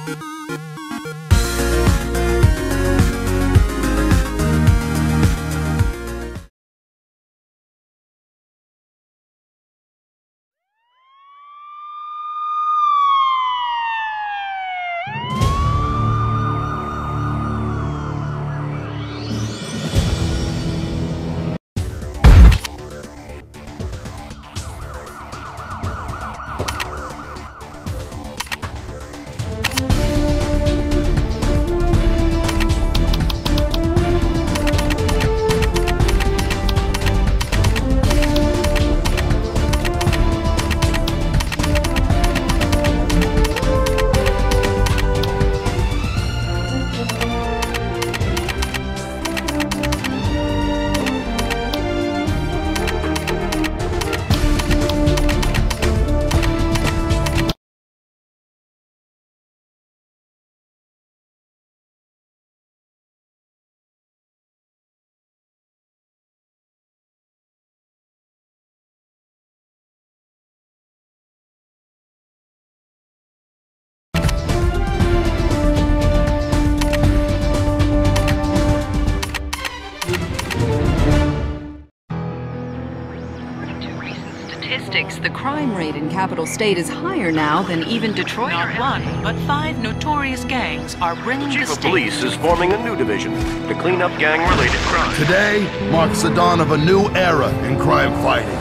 The crime rate in Capital State is higher now than even Detroit. Not one, but 5 notorious gangs are bringing the Chief of state. Police is forming a new division to clean up gang-related crime. Today marks the dawn of a new era in crime fighting.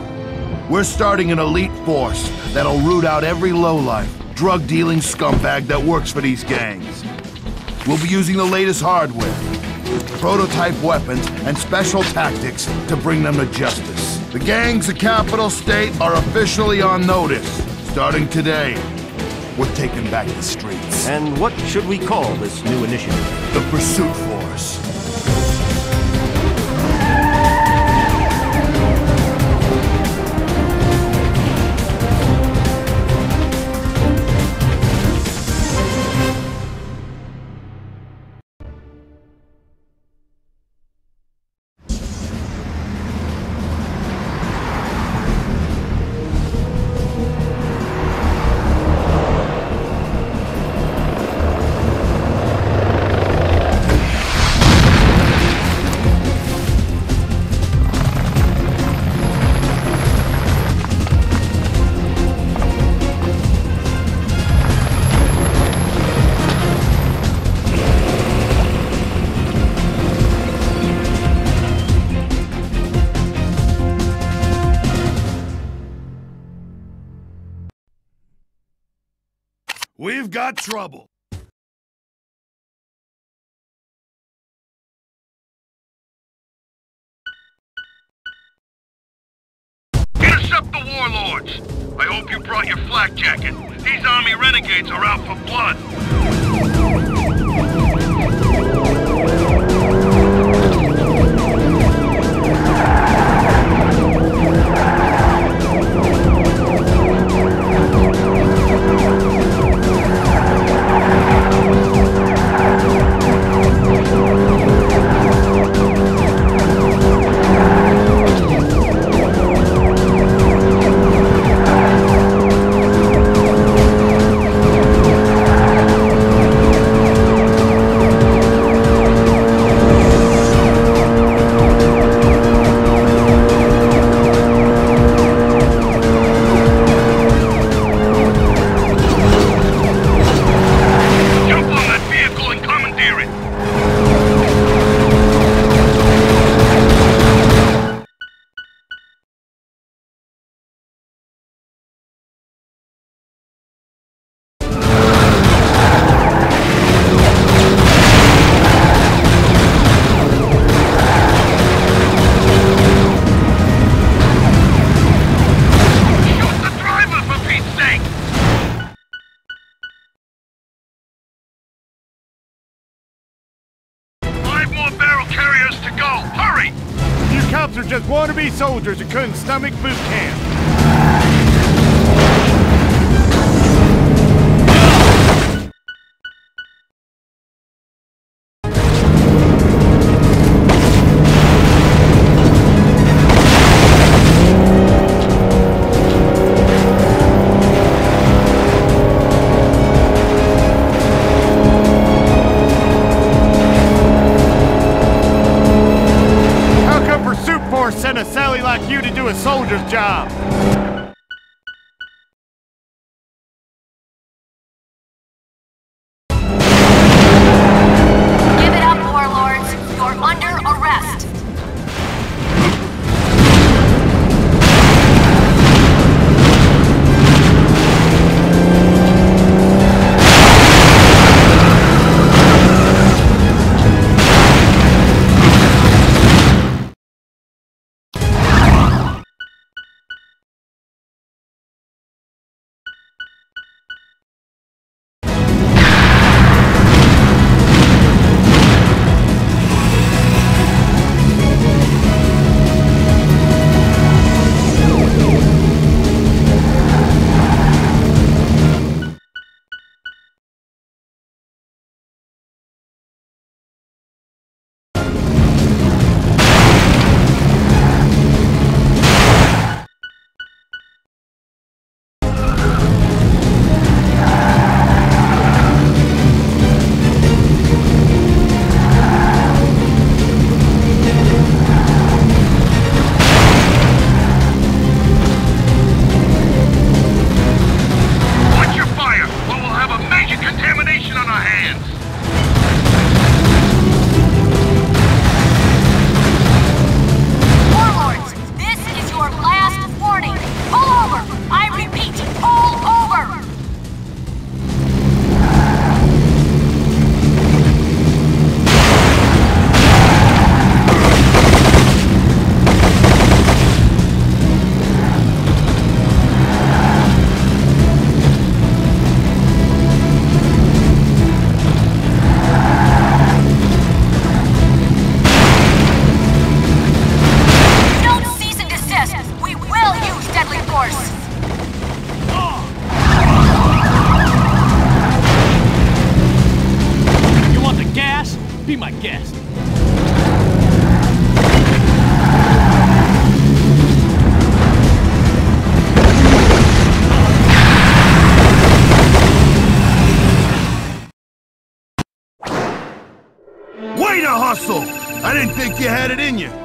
We're starting an elite force that'll root out every lowlife, drug-dealing scumbag that works for these gangs. We'll be using the latest hardware, prototype weapons, and special tactics to bring them to justice. The gangs of Capital State are officially on notice. Starting today, we're taking back the streets. And what should we call this new initiative? The Pursuit Force. We've got trouble. Intercept the warlords! I hope you brought your flak jacket. These army renegades are out for blood. Cops are just wannabe soldiers who couldn't stomach boot camp. hustle. I didn't think you had it in you.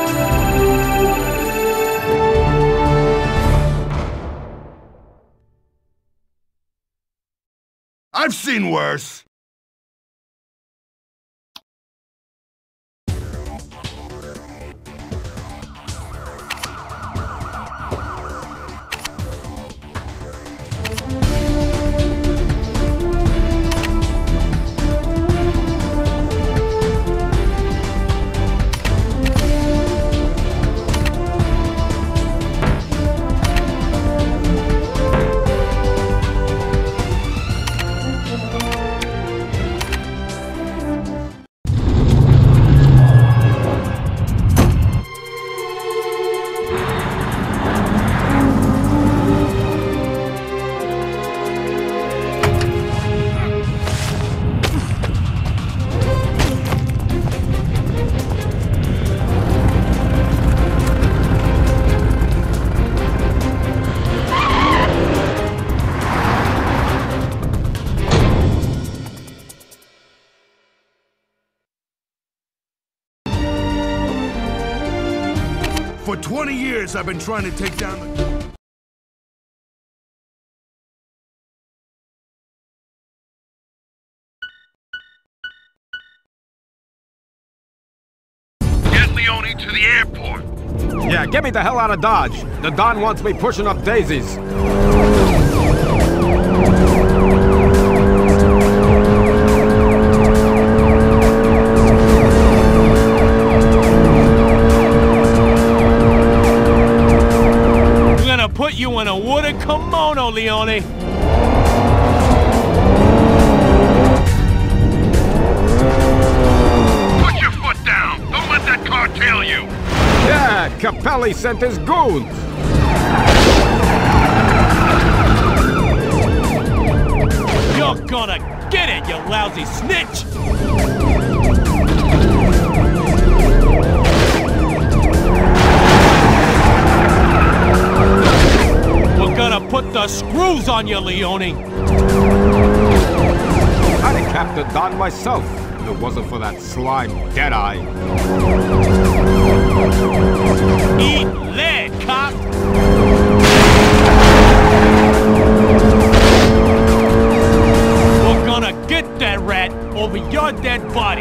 I've seen worse. For 20 years, I've been trying to take down the... Get Leone to the airport. Yeah, get me the hell out of Dodge. The Don wants me pushing up daisies. Put you in a wooden kimono, Leone! Put your foot down! Don't let that car tail you! Yeah, Capelli sent his goons! You're gonna get it, you lousy snitch! Gonna put the screws on you, Leone! I'd have capped the Don myself if it wasn't for that slime Deadeye. Eat lead, cop! We're gonna get that rat over your dead body!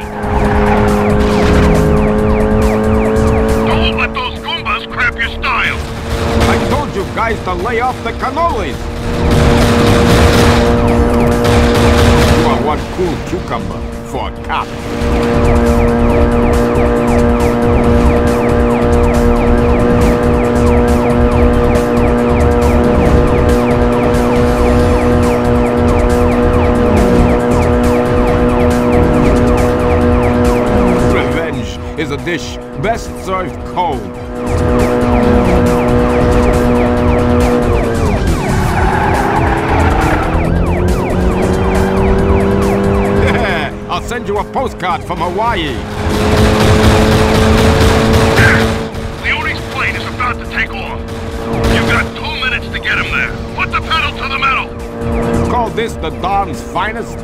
Don't let those Goombas crap your style! I told you guys to lay off the cannolis! You are one cool cucumber for a cop. Revenge is a dish best served cold. I'll send you a postcard from Hawaii. Leone's plane is about to take off. You've got 2 minutes to get him there. Put the pedal to the metal. You call this the Don's finest?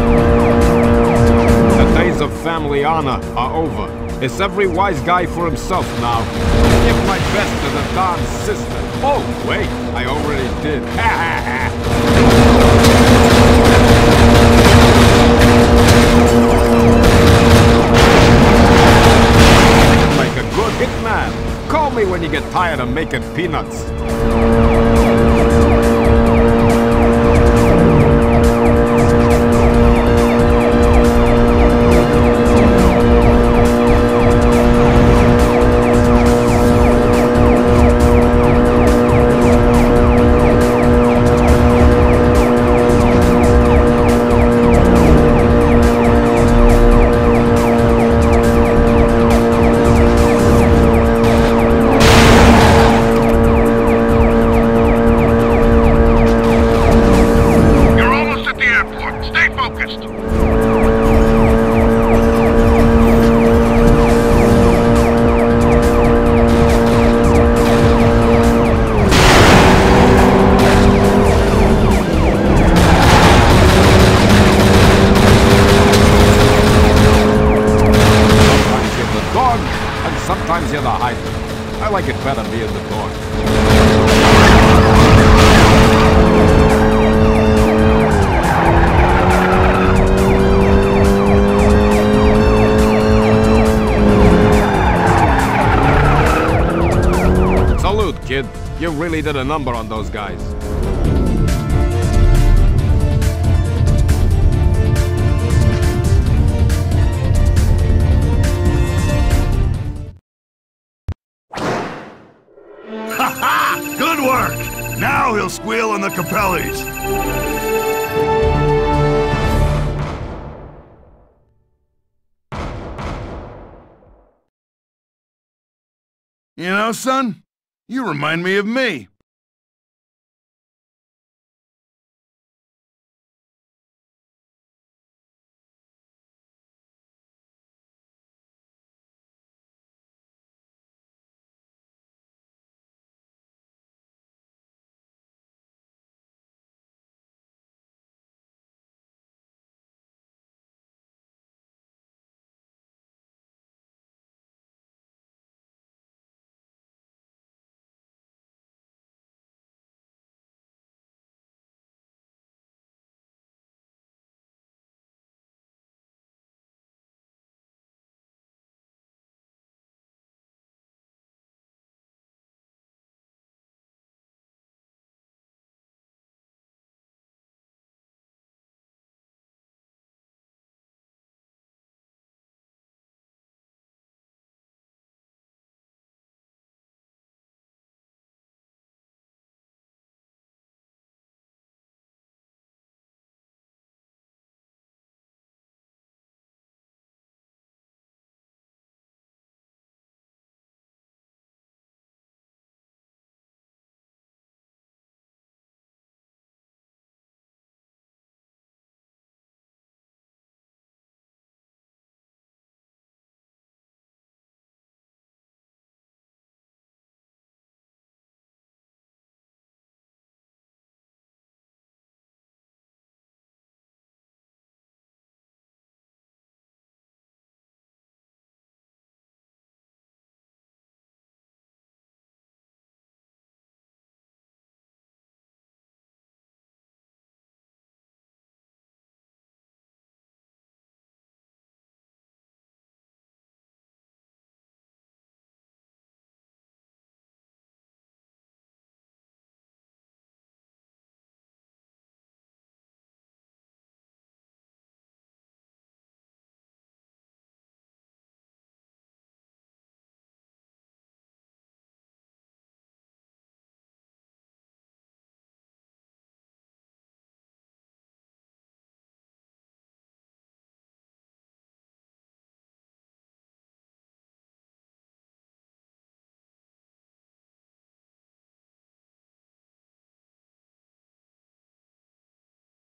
The days of family honor are over. It's every wise guy for himself now. Give my best to the Don's sister. Oh, wait, I already did. Ha ha ha. Like a good hitman. Call me when you get tired of making peanuts. I like it better being the boss. Salute, kid. You really did a number on those guys. Ha! Good work! Now he'll squeal on the Capellis. You know, son, you remind me of me.